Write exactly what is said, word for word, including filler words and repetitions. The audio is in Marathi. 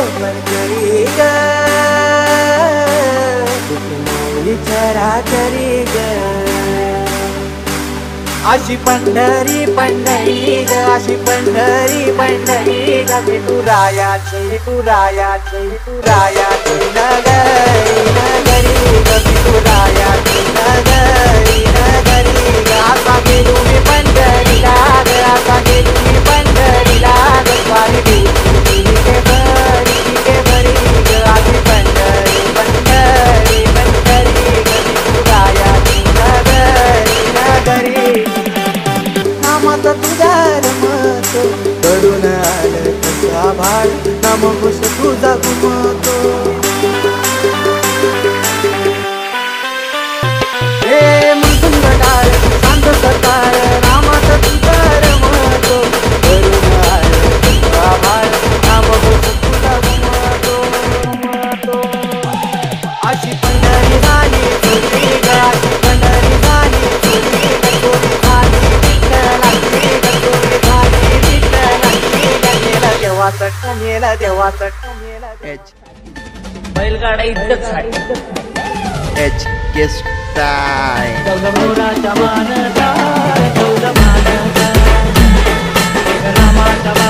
पंढरी ग विचारा करी ग अशी पंढरी पंढरी ग अशी पंढरी पंढरी ग विठुरायाची विठुरायाची विठुरायाची नगरी नगरी ग विठुरायाची नगरी नगरी ग असा गेलो मी पंढरीला ग असा गेलो मी पंढरीला ग स्वारी भेटी के भरी के भरी ग अशी पंढरी पंढरी पंढरी ग विठुरायाची नगरी नगरी नामाचा तुझा रमतो करून आलं तुझा भाळ नाम घुस तुझा घुमतो हे मुंग डाळ शांत सकाळ नामाचा तुझा रमतो करून आलं तुझा भाळ नाम घुस तुझा घुमतो घुमतो अशी पंढरी झाली तुझी ग अशी पंढरी झाली तुझी गंगोरी झाली देवाचं कनेला देवाचं कनेला एच बैलगाडा इथंच आहे एच गेस टाइम चौदा मानता चौदा मानता रामाचा